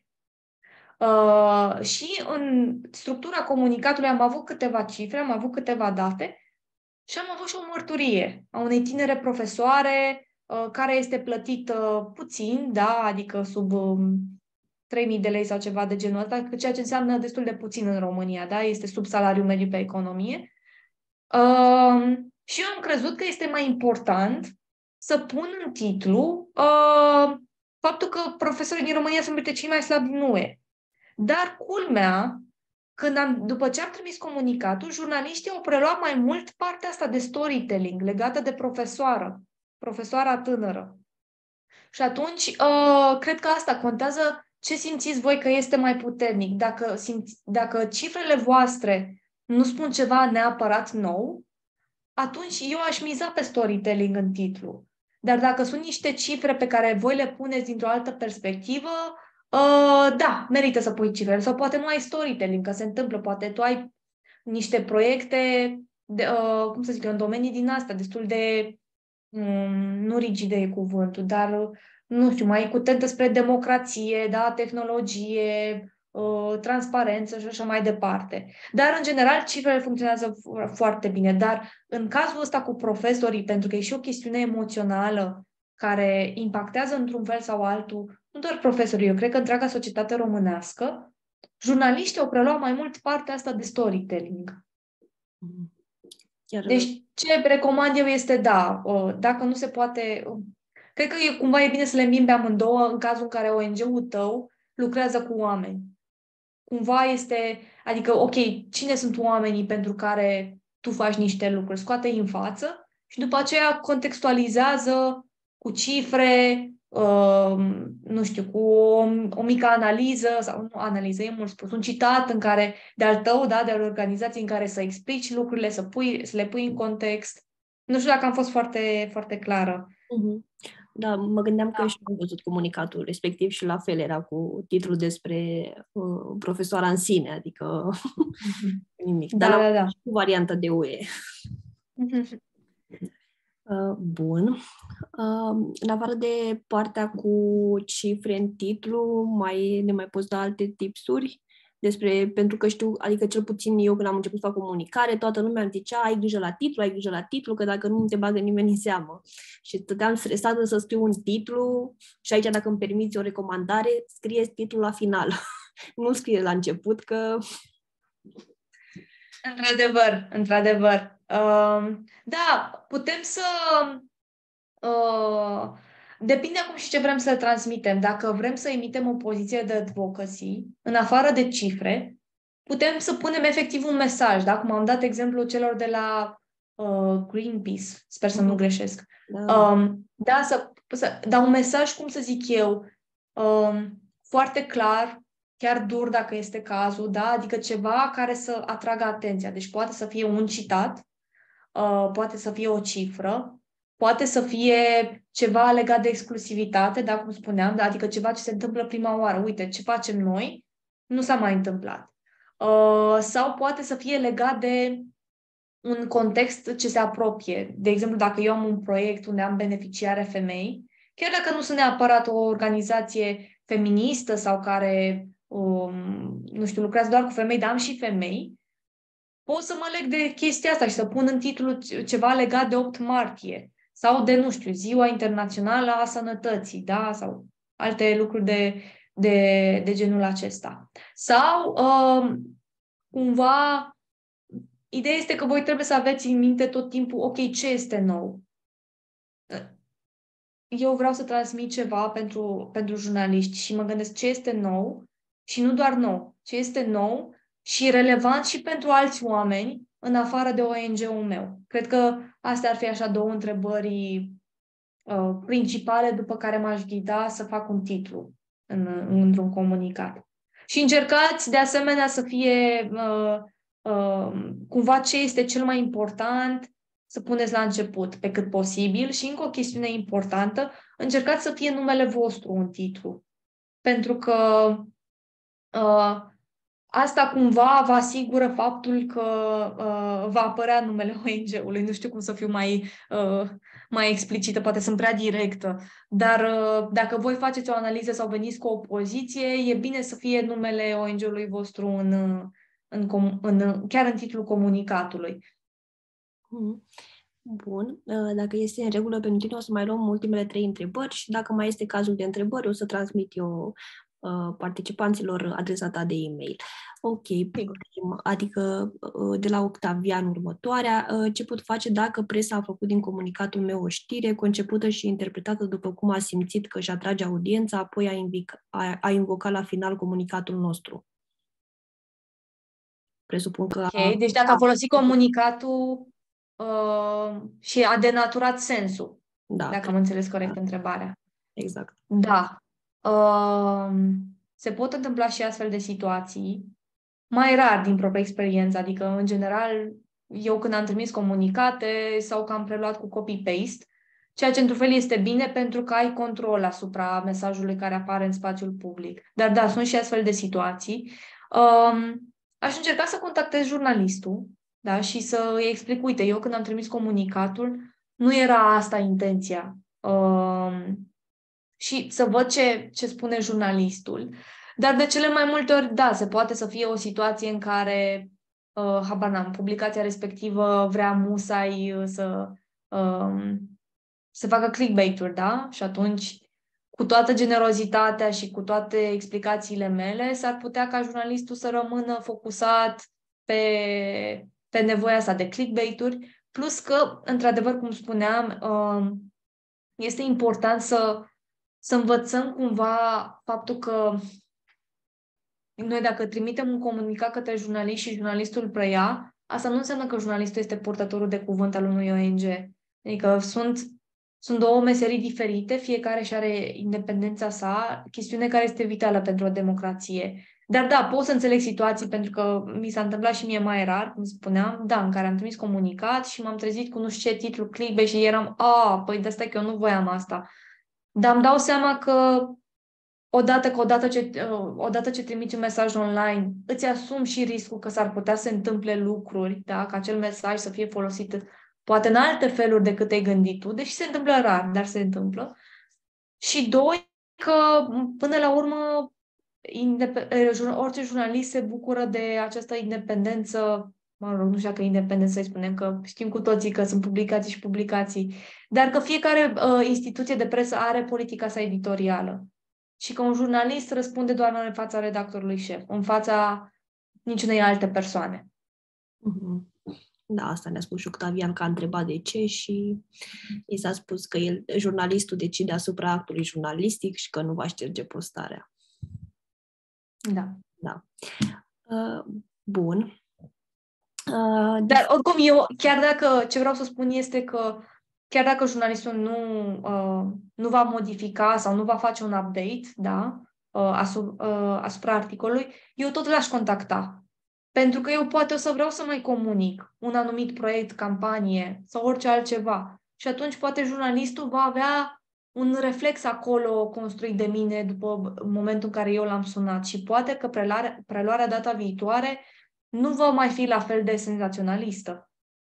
Și în structura comunicatului am avut câteva cifre, am avut câteva date și am avut și o mărturie a unei tinere profesoare care este plătită puțin, da, adică sub 3.000 de lei sau ceva de genul ăsta, ceea ce înseamnă destul de puțin în România, da, este sub salariul mediu pe economie. Și eu am crezut că este mai important să pun în titlu faptul că profesorii din România sunt printre cei mai slabi din UE. Dar culmea, după ce am trimis comunicatul, jurnaliștii au preluat mai mult partea asta de storytelling legată de profesoara tânără. Și atunci, cred că asta contează ce simțiți voi că este mai puternic. Dacă cifrele voastre nu spun ceva neapărat nou, atunci eu aș miza pe storytelling în titlu. Dar dacă sunt niște cifre pe care voi le puneți dintr-o altă perspectivă, da, merită să pui cifrele. Sau poate nu ai storytelling, că se întâmplă, poate tu ai niște proiecte, cum să zic, în domenii din asta, destul de, nu rigide e cuvântul, dar, nu știu, mai cu tent spre democrație, da, tehnologie, transparență și așa mai departe. Dar, în general, cifrele funcționează foarte bine. Dar, în cazul ăsta cu profesorii, pentru că e și o chestiune emoțională care impactează într-un fel sau altul, nu doar profesorii, eu cred că întreaga societate românească, jurnaliștii au preluat mai mult partea asta de storytelling. Chiar... Deci, ce recomand eu este, da, dacă nu se poate... Cred că cumva e bine să le îmbini pe amândouă în cazul în care ONG-ul tău lucrează cu oameni. Cumva este... Adică, ok, cine sunt oamenii pentru care tu faci niște lucruri? Scoate-i în față și după aceea contextualizează cu cifre, nu știu, cu o mică analiză, sau nu analiză, e mult spus, un citat în care, de-al tău, da, de-al organizației în care să explici lucrurile, să le pui în context. Nu știu dacă am fost foarte, foarte clară. Da, mă gândeam că și am văzut comunicatul respectiv și la fel era cu titlul despre profesoara în sine, adică nimic. Da, Dar da. și cu variantă de UE. Bun. În afară de partea cu cifre în titlu, ne mai poți da alte tipsuri? Pentru că știu, adică cel puțin eu când am început să fac comunicare, toată lumea îmi zicea, ai grijă la titlu, că dacă nu te bagă nimeni în seamă. Și stăteam stresată să scriu un titlu și aici, dacă îmi permiți o recomandare, scrie titlul la final. Nu scrie la început, că... Într-adevăr. Da, putem să... Depinde acum și ce vrem să transmitem. Dacă vrem să emitem o poziție de advocacy, în afară de cifre, putem să punem efectiv un mesaj. Da? Cum am dat exemplu celor de la Greenpeace, sper să nu greșesc. Da, să dau un mesaj, cum să zic eu, foarte clar, chiar dur dacă este cazul, da? Adică ceva care să atragă atenția. Deci poate să fie un citat, poate să fie o cifră, poate să fie ceva legat de exclusivitate, da, cum spuneam, da? Adică ceva ce se întâmplă prima oară. Uite, ce facem noi nu s-a mai întâmplat. Sau poate să fie legat de un context ce se apropie. De exemplu, dacă eu am un proiect unde am beneficiare femei, chiar dacă nu sunt neapărat o organizație feministă sau care, nu știu, lucrează doar cu femei, dar am și femei, pot să mă leg de chestia asta și să pun în titlu ceva legat de 8 martie sau de, nu știu, Ziua Internațională a Sănătății, da? Sau alte lucruri de genul acesta. Sau, cumva, ideea este că voi trebuie să aveți în minte tot timpul, ok, ce este nou? Eu vreau să transmit ceva pentru jurnaliști și mă gândesc ce este nou și nu doar nou, ce este nou și relevant și pentru alți oameni în afară de ONG-ul meu. Cred că astea ar fi așa două întrebări principale după care m-aș ghida să fac un titlu într-un comunicat. Și încercați de asemenea să fie cumva ce este cel mai important să puneți la început pe cât posibil și încă o chestiune importantă, încercați să fie numele vostru în titlu. Pentru că asta cumva vă asigură faptul că va apărea numele ONG-ului. Nu știu cum să fiu mai explicită, poate sunt prea directă, dar dacă voi faceți o analiză sau veniți cu o poziție, e bine să fie numele ONG-ului vostru chiar în titlul comunicatului. Bun. Dacă este în regulă pentru tine, o să mai luăm ultimele 3 întrebări și dacă mai este cazul de întrebări, o să transmit eu participanților adresa ta de e-mail. Ok, adică de la Octavian următoarea, ce pot face dacă presa a făcut din comunicatul meu o știre concepută și interpretată după cum a simțit că își atrage audiența, apoi a invocat la final comunicatul nostru? Presupun că... Ok, deci dacă a folosit comunicatul și a denaturat sensul, dacă am înțeles corect întrebarea. Exact. Da. Se pot întâmpla și astfel de situații, mai rar din propria experiență, adică, în general, eu când am trimis comunicate sau că am preluat cu copy-paste, ceea ce într-un fel este bine pentru că ai control asupra mesajului care apare în spațiul public. Dar da, sunt și astfel de situații. Aș încerca să contactez jurnalistul, da, și să îi explic, uite, eu când am trimis comunicatul, nu era asta intenția. Și să văd ce spune jurnalistul. Dar de cele mai multe ori, da, se poate să fie o situație în care, habar n-am, publicația respectivă vrea musai să facă clickbait-uri, da? Și atunci, cu toată generozitatea și cu toate explicațiile mele, s-ar putea ca jurnalistul să rămână focusat pe nevoia asta de clickbait-uri, plus că, într-adevăr, cum spuneam, este important să învățăm cumva faptul că noi dacă trimitem un comunicat către jurnalist și jurnalistul îl preia, asta nu înseamnă că jurnalistul este purtătorul de cuvânt al unui ONG. Adică sunt două meserii diferite, fiecare și are independența sa, chestiune care este vitală pentru o democrație. Dar da, pot să înțeleg situații, pentru că mi s-a întâmplat și mie mai rar, cum spuneam, da, în care am trimis comunicat și m-am trezit cu nu știu ce titlu clickbait și eram, păi de asta că eu nu voiam asta. Dar îmi dau seama că odată ce trimiți un mesaj online, îți asumi și riscul că s-ar putea să se întâmple lucruri, da? Ca acel mesaj să fie folosit poate în alte feluri decât ai gândit tu, deși se întâmplă rar, dar se întâmplă. Și doi, că până la urmă orice jurnalist se bucură de această independență, mă rog, nu știu dacă independență să-i spunem, că știm cu toții că sunt publicații și publicații, dar că fiecare instituție de presă are politica sa editorială. Și că un jurnalist răspunde doar în fața redactorului șef, în fața niciunei alte persoane. Da, asta ne-a spus și Octavian, că a întrebat de ce și i s-a spus că jurnalistul decide asupra actului jurnalistic și că nu va șterge postarea. Da. Bun. Dar oricum eu, chiar dacă, ce vreau să spun este că chiar dacă jurnalistul nu va modifica sau nu va face un update, da, asupra articolului, eu tot l-aș contacta. Pentru că eu poate o să vreau să mai comunic un anumit proiect, campanie sau orice altceva. Și atunci poate jurnalistul va avea un reflex acolo construit de mine după momentul în care eu l-am sunat. Și poate că preluarea data viitoare nu va mai fi la fel de senzaționalistă.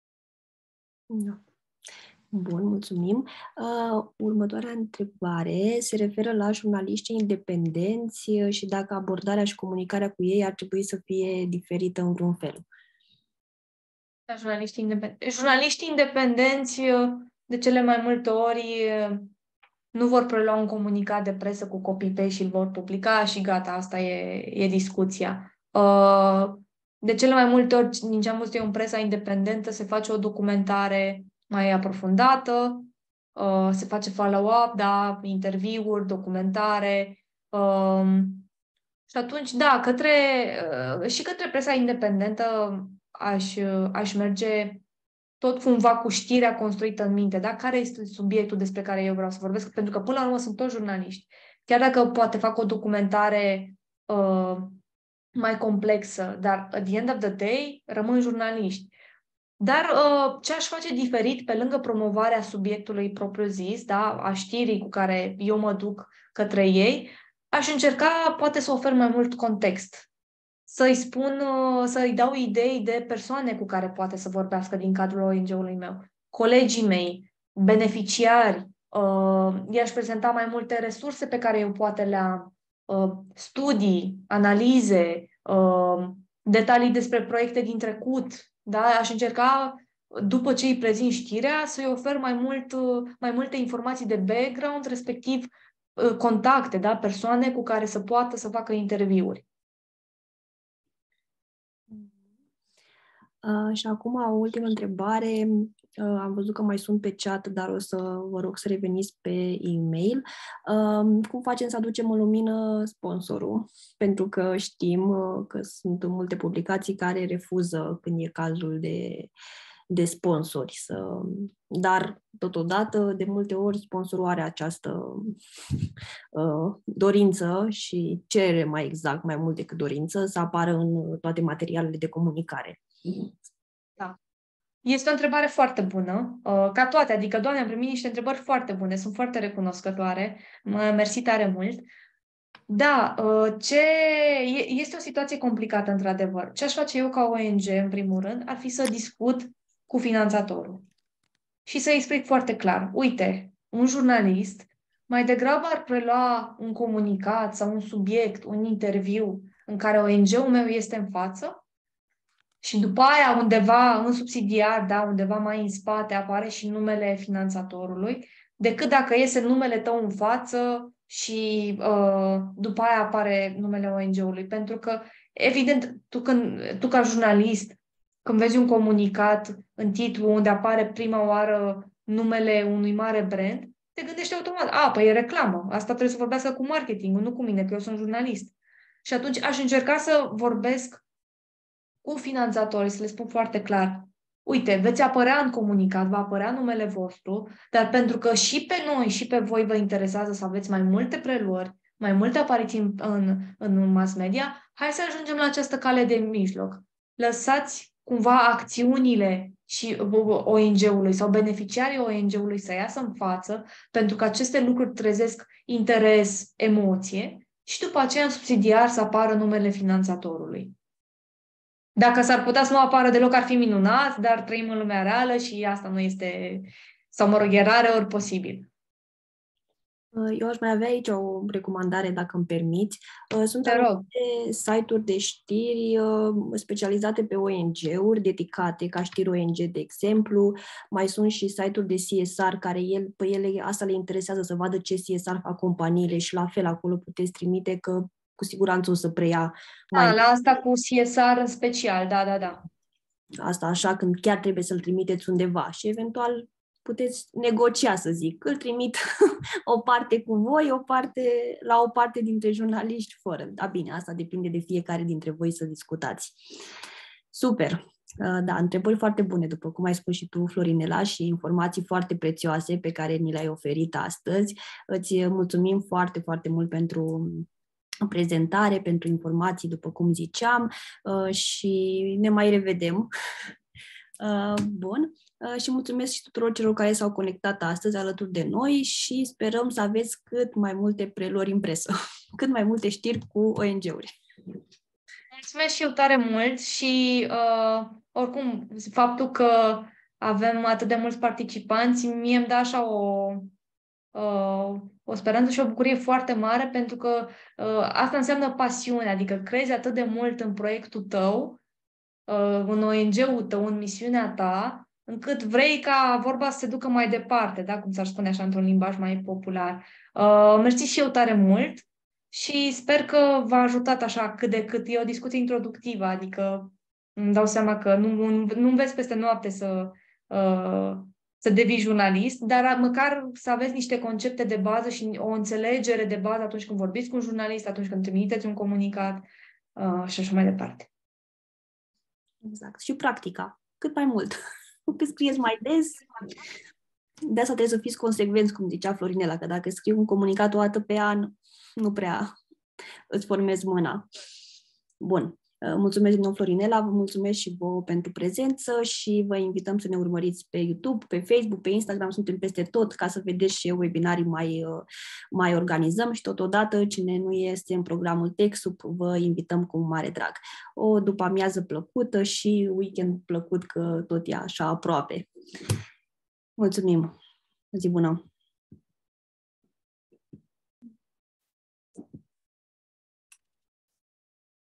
Da. Bun, mulțumim. Următoarea întrebare se referă la jurnaliștii independenți și dacă abordarea și comunicarea cu ei ar trebui să fie diferită în vreun fel. Da, jurnaliștii independenți de cele mai multe ori nu vor prelua un comunicat de presă cu copy-paste și îl vor publica și gata, asta e discuția. De cele mai multe ori, din ce am văzut eu în presa independentă, se face o documentare mai aprofundată, se face follow-up, da, interviuri, documentare. Și atunci, da, și către presa independentă aș merge tot cumva cu știrea construită în minte, da? Care este subiectul despre care eu vreau să vorbesc? Pentru că, până la urmă, sunt toți jurnaliști. Chiar dacă poate fac o documentare mai complexă, dar, at the end of the day, rămân jurnaliști. Dar ce aș face diferit pe lângă promovarea subiectului propriu-zis, da, a știrii cu care eu mă duc către ei, aș încerca poate să ofer mai mult context. Să-i dau idei de persoane cu care poate să vorbească din cadrul ONG-ului meu. Colegii mei, beneficiari, i-aș prezenta mai multe resurse pe care eu poate le am, studii, analize, detalii despre proiecte din trecut. Da? Aș încerca, după ce îi prezint știrea, să-i ofer mai multe informații de background, respectiv contacte, da? Persoane cu care să poată să facă interviuri. Și acum o ultimă întrebare. Am văzut că mai sunt pe chat, dar o să vă rog să reveniți pe e-mail. Cum facem să aducem în lumină sponsorul? Pentru că știm că sunt multe publicații care refuză când e cazul de sponsori. Dar, totodată, de multe ori, sponsorul are această dorință și cere mai exact, mai mult decât dorință, să apară în toate materialele de comunicare. Da. Este o întrebare foarte bună, ca toate, adică, Doamne, am primit niște întrebări foarte bune, sunt foarte recunoscătoare, mersi tare mult. Da, este o situație complicată, într-adevăr. Ce aș face eu ca ONG, în primul rând, ar fi să discut cu finanțatorul și să explic foarte clar. Uite, un jurnalist mai degrabă ar prelua un comunicat sau un subiect, un interviu în care ONG-ul meu este în față și după aia undeva în subsidiar, da, undeva mai în spate apare și numele finanțatorului, decât dacă iese numele tău în față și după aia apare numele ONG-ului. Pentru că, evident, tu ca jurnalist, când vezi un comunicat în titlu unde apare prima oară numele unui mare brand, te gândești automat, păi e reclamă, asta trebuie să vorbească cu marketingul, nu cu mine, că eu sunt jurnalist. Și atunci aș încerca să vorbesc cu finanțatorii, să le spun foarte clar, uite, veți apărea în comunicat, va apărea numele vostru, dar pentru că și pe noi și pe voi vă interesează să aveți mai multe preluări, mai multe apariții în mass media, hai să ajungem la această cale de mijloc. Lăsați cumva acțiunile și ONG-ului sau beneficiarii ONG-ului să iasă în față, pentru că aceste lucruri trezesc interes, emoție și după aceea în subsidiar să apară numele finanțatorului. Dacă s-ar putea să nu apară deloc, ar fi minunat, dar trăim în lumea reală și asta nu este, sau mă rog, e rare ori posibil. Eu aș mai avea aici o recomandare, dacă îmi permiți. Sunt Te rog. anumite site-uri de știri specializate pe ONG-uri, dedicate ca știri ONG, de exemplu. Mai sunt și site-uri de CSR, care pe ele asta le interesează să vadă ce CSR fac companiile și la fel acolo puteți trimite, că cu siguranță o să preia mai... La asta cu CSR în special, da. Asta așa, când chiar trebuie să-l trimiteți undeva și eventual puteți negocia, să zic. Îl trimit o parte cu voi, la o parte dintre jurnaliști fără. Da, bine, asta depinde de fiecare dintre voi să discutați. Super! Da, întrebări foarte bune, după cum ai spus și tu, Florinela, și informații foarte prețioase pe care ni le-ai oferit astăzi. Îți mulțumim foarte, foarte mult pentru prezentare, pentru informații, după cum ziceam, și ne mai revedem. Bun. Și mulțumesc și tuturor celor care s-au conectat astăzi alături de noi și sperăm să aveți cât mai multe preluări în presă, cât mai multe știri cu ONG-uri. Mulțumesc și eu tare mult și oricum faptul că avem atât de mulți participanți, mie îmi dă așa o speranță și o bucurie foarte mare, pentru că asta înseamnă pasiune, adică crezi atât de mult în proiectul tău, în ONG-ul tău, în misiunea ta, încât vrei ca vorba să se ducă mai departe, da? Cum s-ar spune așa într-un limbaj mai popular. Mersi și eu tare mult și sper că v-a ajutat așa cât de cât. E o discuție introductivă, adică îmi dau seama că nu înveți peste noapte să devii jurnalist, dar măcar să aveți niște concepte de bază și o înțelegere de bază atunci când vorbiți cu un jurnalist, atunci când trimiteți un comunicat și așa mai departe. Exact. Și practica. Cât mai mult. Cât scrieți mai des, de asta trebuie să fiți consecvenți, cum zicea Florinela, că dacă scrii un comunicat o dată pe an, nu prea îți formezi mâna. Bun. Mulțumesc din nou, Florinela, vă mulțumesc și vouă pentru prezență și vă invităm să ne urmăriți pe YouTube, pe Facebook, pe Instagram, suntem peste tot, ca să vedeți și webinarii mai organizăm și totodată cine nu este în programul TechSoup, vă invităm cu mare drag. O după amiază plăcută și weekend plăcut, că tot e așa aproape. Mulțumim! Zi bună!